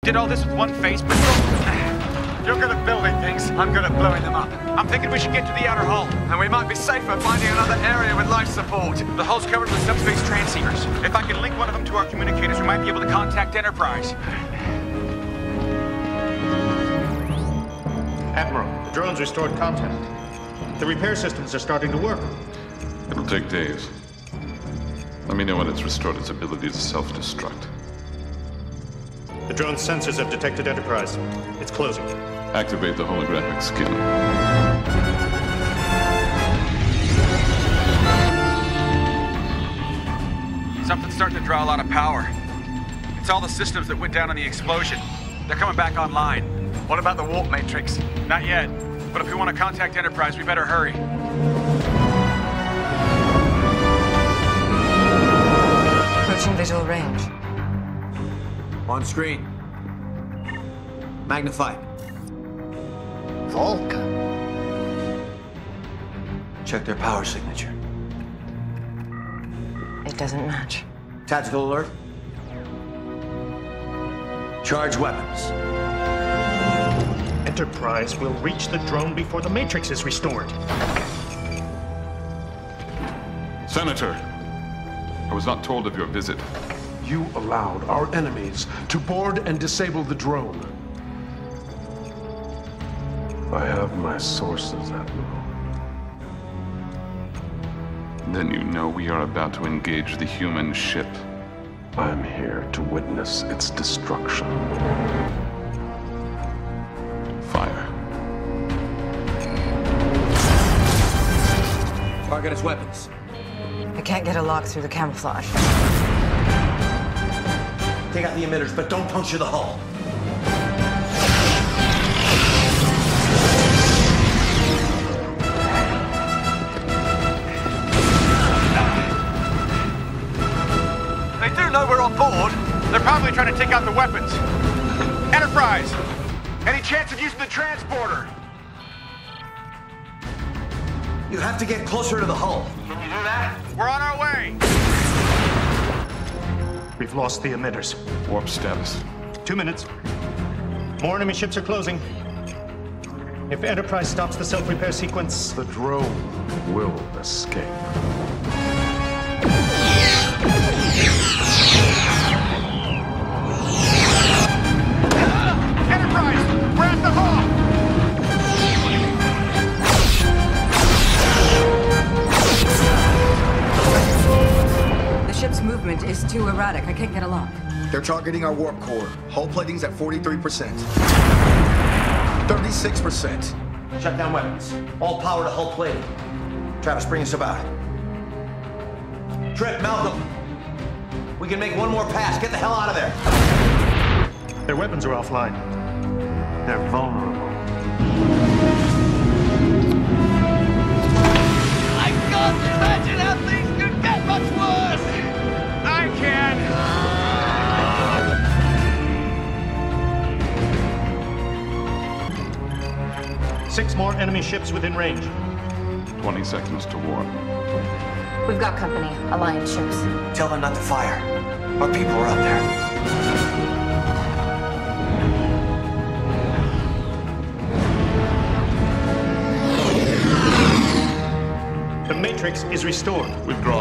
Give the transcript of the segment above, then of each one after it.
Did all this with one phase pistol? You're good at building things. I'm good at blowing them up. I'm thinking we should get to the outer hull. And we might be safer finding another area with life support. The hull's covered with subspace transceivers. If I can link one of them to our communicators, we might be able to contact Enterprise. Admiral, the drone's restored contact. The repair systems are starting to work. It'll take days. Let me know when it's restored its ability to self-destruct. The drone's sensors have detected Enterprise. It's closing. Activate the holographic skin. Something's starting to draw a lot of power. It's all the systems that went down in the explosion. They're coming back online. What about the warp matrix? Not yet. But if we want to contact Enterprise, we better hurry. Approaching visual range. On screen. Magnified. Vulcan. Check their power signature. It doesn't match. Tactical alert. Charge weapons. Enterprise will reach the drone before the Matrix is restored. Senator, I was not told of your visit. You allowed our enemies to board and disable the drone. I have my sources, Admiral. Then you know we are about to engage the human ship. I'm here to witness its destruction. Fire. Target its weapons. I can't get a lock through the camouflage. Take out the emitters, but don't puncture the hull. They do know we're on board. They're probably trying to take out the weapons. Enterprise! Any chance of using the transporter? You have to get closer to the hull. Can you do that? We're on our way! We've lost the emitters. Warp status. 2 minutes. More enemy ships are closing. If Enterprise stops the self-repair sequence, The drone will escape. Enterprise! We're at the hull! The ship's movement is too erratic. I can't get a lock. They're targeting our warp core. Hull plating's at 43%. 36%. Shut down weapons. All power to hull plating. Travis, bring us about. Trip, Malcolm. We can make one more pass. Get the hell out of there. their weapons are offline. They're vulnerable. I can't imagine how things could get much worse! I can! 6 more enemy ships within range. 20 seconds to warp. We've got company. Alliance ships. Tell them not to fire. Our people are out there. The Matrix is restored. Withdraw.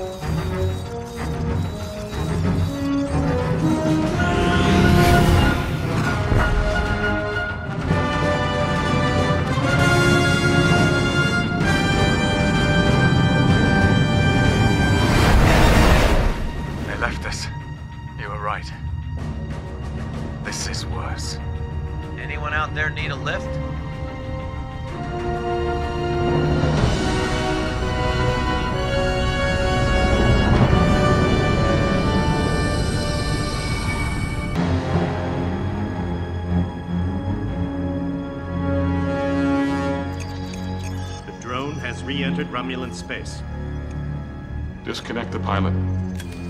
They left us. You were right. This is worse. Anyone out there need a lift? The drone has re-entered Romulan space. Disconnect the pilot.